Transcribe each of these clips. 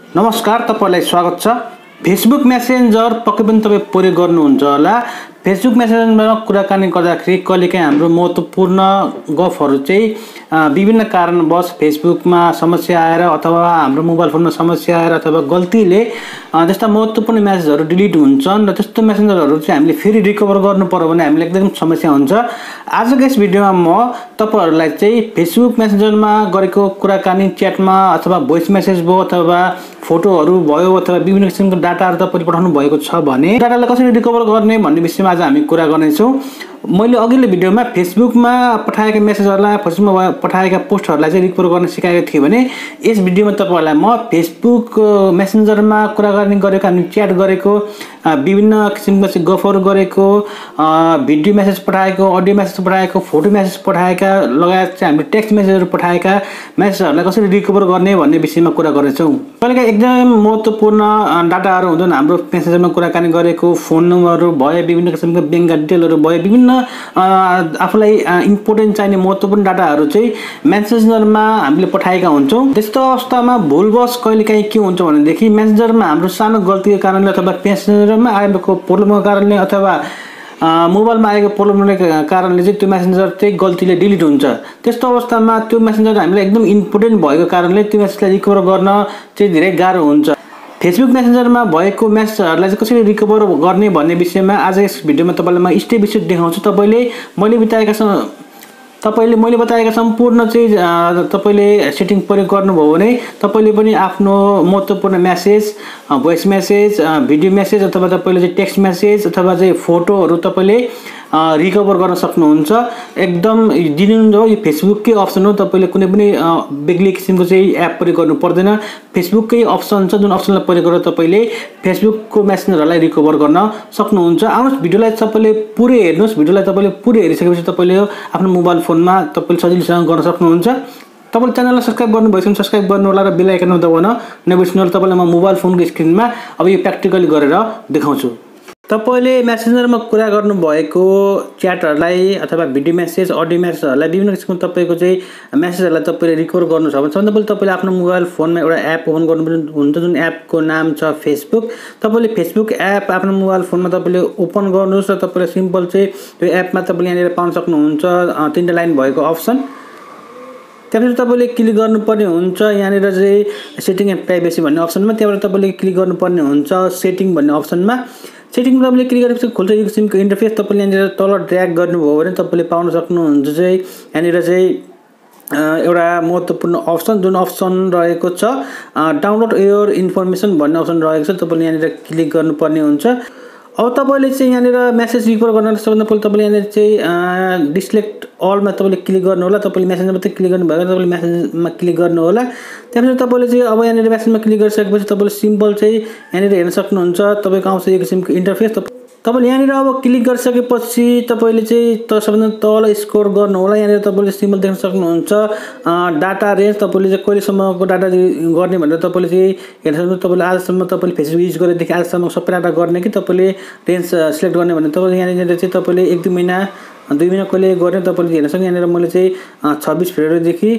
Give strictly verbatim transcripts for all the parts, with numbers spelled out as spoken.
नमस्कार, तपाईलाई स्वागत छ। फेसबुक मेसेन्जर पक्कै पनि तपाईँ प्रयोग गर्नुहुन्छ होला। फेसबुक मेसेन्जरमा कुराकानी गर्दाखेरि कहिलेकाहीँ हाम्रो महत्त्वपूर्ण गफहरू चाहिँ विभिन्न कारणवश फेसबुकमा समस्या आएर अथवा हाम्रो मोबाइल फोनमा समस्या आएर अथवा गल्तीले त्यस्ता महत्त्वपूर्ण मेसेजहरू डिलिट हुन्छन् र त्यस्तो मेसेन्जरहरू चाहिँ हामीले फेरि रिकभर गर्नु पर्यो भने हामीलाई एकदम समस्या हुन्छ। आजको यस भिडियोमा म तपाईहरुलाई चाहिँ फेसबुक मेसेन्जरमा गरेको कुराकानी च्याटमा अथवा भोइस मेसेज भयो अथवा फोटोहरू भयो अथवा विभिन्न किसिमको डाटाहरू तपाईले पठाउनु भएको छ भने डाटालाई कसरी रिकभर गर्ने भन्ने विषयमा आज हामी कुरा गर्नेछौँ। मैले अघिल्लो भिडियोमा फेसबुकमा पठाएका मेसेजहरूलाई फेसबुकमा पठाएका पोस्टहरूलाई चाहिँ रिकभर गर्न सिकाएको थिएँ भने यस भिडियोमा तपाईहरुलाई म फेसबुक मेसेन्जरमा कुराकानी गरेको अनि च्याट गरेको विभिन्न किसिमको चाहिँ गफहरू गरेको भिडियो मेसेज पठाएको अडियो मेसेज पठाएको फोटो मेसेज पठाएका लगायत चाहिँ हामीले टेक्स्ट मेसेजहरू पठाएका मेसेजहरूलाई कसरी रिकभर गर्ने भन्ने विषयमा कुरा गर्नेछौँ। कहिलेकाहीँ एकदमै महत्त्वपूर्ण डाटाहरू हुन्छन् हाम्रो मेसेजरमा कुराकानी गरेको फोन नम्बरहरू भयो विभिन्न किसिमको ब्याङ्कका डिटेलहरू भयो विभिन्न आफूलाई इम्पोर्टेन्ट चाहिने महत्त्वपूर्ण डाटाहरू चाहिँ मेसेन्जरमा हामीले पठाएका हुन्छौँ। त्यस्तो अवस्थामा भुलवश कहिलेकाहीँ के हुन्छ भनेदेखि मेसेन्जरमा हाम्रो सानो गल्तीको कारणले अथवा मेसेन्जरमा आएको प्रब्लमको कारणले अथवा मोबाइलमा आएको प्रब्लमले कारणले चाहिँ त्यो मेसेन्जर चाहिँ गल्तीले डिलिट हुन्छ। त्यस्तो अवस्थामा त्यो मेसेन्जर हामीलाई एकदम इम्पोर्टेन्ट भएको कारणले त्यो मेसेजलाई रिकभर गर्न चाहिँ धेरै गाह्रो हुन्छ। फेसबुक मेसेन्जरमा भएको मेसेजहरूलाई चाहिँ कसरी रिकभर गर्ने भन्ने विषयमा आज यस भिडियोमा तपाईलाई म स्टेप बाइ स्टेप देखाउँछु। तपाईले मैले बताएका तपाईले मैले बताएका सम्पूर्ण चाहिँ तपाईले सेटिङ प्रयोग गर्नुभयो भने तपाईले पनि आफ्नो महत्त्वपूर्ण message voice message video message अथवा तपाईले चाहिँ टेक्स्ट मेसेज अथवा चाहिँ फोटोहरू तपाईले रिकभर गर्न सक्नुहुन्छ। एकदम दिनुहुन्छ यो फेसबुककै अप्सन हो। तपाईले कुनै पनि बेग्लै किसिमको चाहिँ एप प्रयोग गर्नु पर्दैन। फेसबुककै अप्सन छ जुन अप्सनलाई प्रयोग गरेर तपाईले फेसबुकको मेसेन्जरलाई रिकभर गर्न सक्नुहुन्छ। आउनुहोस् भिडियोलाई तपाईले पुरै हेर्नुहोस्। भिडियोलाई तपाईले पुरै हेरिसकेपछि तपाईले आफ्नो मोबाइल फोनमा तपाईले सजिलैसँग गर्न सक्नुहुन्छ। तपाईले च्यानललाई सब्स्क्राइब गर्नुभएको छ भने सब्स्क्राइब गर्नु होला र बेल आइकनमा दबाउन नबिर्सनु होला। तपाईलाई म मोबाइल फोनको स्क्रिनमा अब यो प्र्याक्टिकली गरेर देखाउँछु। तपाईले मेसेन्जरमा कुरा गर्नुभएको च्याटहरूलाई अथवा भिडियो मेसेज अडियो मेसेजहरूलाई विभिन्न किसिमको तपाईको चाहिँ मेसेजहरूलाई तपाईले रिकभर गर्नु छ भने सबभन्दा पहिले तपाईले आफ्नो मोबाइल फोनमा एउटा एप ओपन गर्नुपर्ने हुन्छ जुन एपको नाम छ फेसबुक। तपाईले फेसबुक एप आफ्नो मोबाइल फोनमा तपाईले ओपन गर्नुहोस् र तपाईले सिम्पल चाहिँ त्यो एपमा तपाईले यहाँनिर पाउन सक्नुहुन्छ तीनटा लाइन भएको अप्सन। त्यहाँबाट तपाईले क्लिक गर्नुपर्ने हुन्छ यहाँनिर चाहिँ सेटिङ एन्ड प्राइभेसी भन्ने अप्सनमा। त्यहाँबाट तपाईले क्लिक गर्नुपर्ने हुन्छ सेटिङ भन्ने अप्सनमा। सेटिङमा तपाईले क्लिक गरेपछि खुल्छ यो किसिमको इन्टरफेस। तपाईले यहाँनिर तल ड्र्याग गर्नुभयो भने तपाईले पाउन सक्नुहुन्छ चाहिँ यहाँनिर चाहिँ एउटा महत्त्वपूर्ण अप्सन जुन अप्सन रहेको छ डाउनलोड योर इन्फर्मेसन भन्ने अप्सन रहेको छ। तपाईले यहाँनिर क्लिक गर्नुपर्ने हुन्छ। अब तपाईले चाहिँ यहाँनिर मेसेज रिकभर गर्न सबभन्दा पहिले तपाईले यहाँनिर चाहिँ डिसलेक्ट अलमा तपाईले क्लिक गर्नु होला। तपाईले मेसेजमा मात्रै क्लिक गर्नु भएको तपाईले मेसेजमा क्लिक गर्नु होला। त्यसपछि तपाईले चाहिँ अब यहाँनिर मेसेजमा क्लिक गरिसकेपछि तपाईले सिम्पल चाहिँ यहाँनिर हेर्न सक्नुहुन्छ तपाईको आउँछ यो किसिमको इन्टरफेस। तपाईले यहाँनिर अब क्लिक गरिसकेपछि तपाईले चाहिँ त सबभन्दा तल स्क्रोल गर्नु होला। यहाँनिर तपाईले सिम्पल देख्न सक्नुहुन्छ डाटा रेन्ज। तपाईले चाहिँ कहिलेसम्मको डाटा गर्ने भनेर तपाईले चाहिँ हेर्न सक्नुहुन्छ। तपाईले आजसम्म तपाईले फेसबुक युज गरेदेखि आजसम्म सबै डाटा गर्ने कि तपाईले रेन्ज सिलेक्ट गर्ने भने तपाईले यहाँनिर चाहिँ तपाईले एक दुई महिना दुई महिना कहिले गर्ने तपाईले हेर्न सक्नुहुन्छ। यहाँनिर मैले चाहिँ छब्बिस फेब्रुअरीदेखि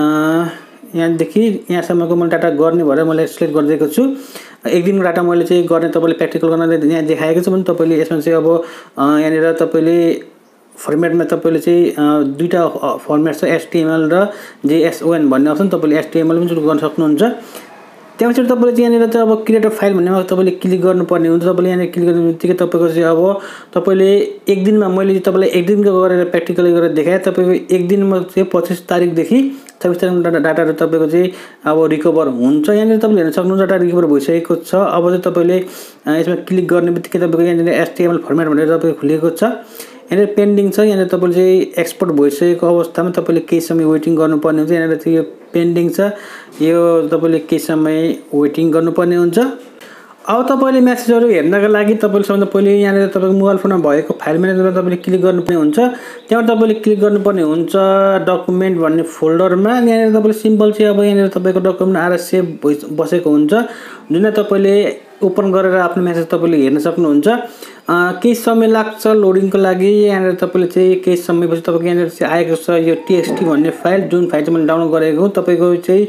यहाँदेखि यहाँसम्मको मैले डाटा गर्ने भएर मैले सिलेक्ट गरिदिएको छु। एक दिनको डाटा मैले चाहिँ गर्ने तपाईले प्र्याक्टिकल गर्न यहाँ देखाएको छु भने तपाईले यसमा चाहिँ अब यहाँनिर तपाईले फर्मेटमा तपाईले चाहिँ दुईटा फर्मेट छ एचटिएमएल र जेएसओएन भन्ने अप्सन। तपाईले एचटिएमएल पनि सुरु गर्न सक्नुहुन्छ। त्यसपछि तपाईले चाहिँ यहाँनिर चाहिँ अब क्रिएट फाइल भन्नेमा तपाईले क्लिक गर्नुपर्ने हुन्छ। तपाईले यहाँनिर क्लिक गर्ने बित्तिकै तपाईको चाहिँ अब तपाईले एक दिनमा मैले तपाईलाई एक दिनको गरेर प्र्याक्टिकली गरेर देखाएँ। तपाईको एक दिनमा चाहिँ पच्चिस तारिकदेखि छब्बिस तारिकमा डाटा डाटाहरू तपाईको चाहिँ अब रिकभर हुन्छ। यहाँनिर तपाईले हेर्न सक्नुहुन्छ डाटा रिकभर भइसकेको छ। अब चाहिँ तपाईले यसमा क्लिक गर्ने बित्तिकै तपाईको यहाँनिर एचटिएमएल फर्मेट भनेर तपाईको खुलेको छ। यहाँनिर पेन्डिङ छ। यहाँनिर तपाईले चाहिँ एक्सपोर्ट भइसकेको अवस्थामा तपाईले केही समय वेटिङ गर्नुपर्ने हुन्छ। यहाँनिर चाहिँ यो पेन्डिङ छ यो तपाईले केही समय वेटिङ गर्नुपर्ने हुन्छ। अब तपाईले मेसेजहरू हेर्नका लागि तपाईले सबभन्दा पहिले यहाँनिर तपाईको मोबाइल फोनमा भएको फाइल म्यानेजरमा तपाईले क्लिक गर्नुपर्ने हुन्छ। त्यहाँबाट तपाईले क्लिक गर्नुपर्ने हुन्छ डकुमेन्ट भन्ने फोल्डरमा। यहाँनिर तपाईले सिम्पल चाहिँ अब यहाँनिर तपाईको डकुमेन्ट आएर सेभ बसेको हुन्छ जुन तपाईले ओपन गरेर आफ्नो मेसेज तपाईले हेर्न सक्नुहुन्छ। केही समय लाग्छ लोडिङको लागि। यहाँनिर तपाईले चाहिँ केही समयपछि तपाईको यहाँनिर चाहिँ आएको छ यो टीएक्सटी भन्ने फाइल जुन फाइल चाहिँ मैले डाउनलोड गरेको हो। तपाईको चाहिँ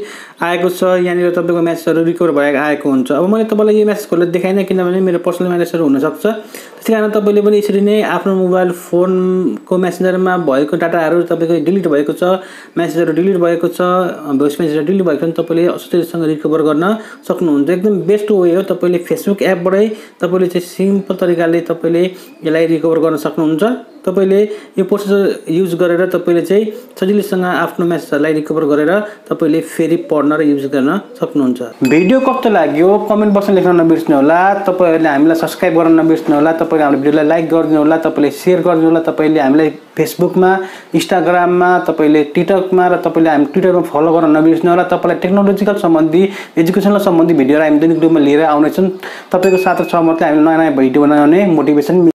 आएको छ यहाँनिर तपाईको मेसेजहरु रिकभर भएको आएको हुन्छ। अब मैले तपाईलाई यो मेसेज खोलेर देखाइन किनभने मेरो पर्सनल म्यासेजहरु हुन सक्छ। त्यसैकारण तपाईले पनि यसरी नै आफ्नो मोबाइल फोनको मेसेन्जरमा भएको डाटाहरु तपाईको डिलिट भएको छ, मेसेजहरु डिलिट भएको छ, भोइस मेसेजहरु डिलिट भएको छ भने तपाईले सजिलैसँग रिकभर गर्न सक्नुहुन्छ। एकदम बेस्ट वे हो। तपाईले फेसबुक एपबाटै तपाईले चाहिँ सिम्पल तरिकाले तपाईले यसलाई रिकभर गर्न सक्नुहुन्छ। तपाईले यो प्रोसेस युज गरेर तपाईले चाहिँ सजिलैसँग आफ्नो मेसेजहरुलाई रिकभर गरेर तपाईले फेरि पढ्न र युज गर्न सक्नुहुन्छ। भिडियो कस्तो लाग्यो कमेन्ट बक्समा लेख्न नबिर्सनु होला। तपाईहरुले हामीलाई सब्स्क्राइब गर्न नबिर्सनु होला। तपाईले हाम्रो भिडियोलाई लाइक गरिदिनु होला, तपाईले शेयर गरिदिनु होला। तपाईले हामीलाई फेसबुकमा, इन्स्टाग्राममा, तपाईले टिकटकमा र तपाईले हामी ट्विटरमा फलो गर्न नबिर्सनु होला। तपाईलाई टेक्नोलोजिकल सम्बन्धी, एजुकेसनल सम्बन्धी भिडियोहरु हामी दैनिक रूपमा लिएर आउने छौं। तपाईको साथ छ मतलब हामी नयाँ नयाँ भिडियो बनाउने मोटिभेसन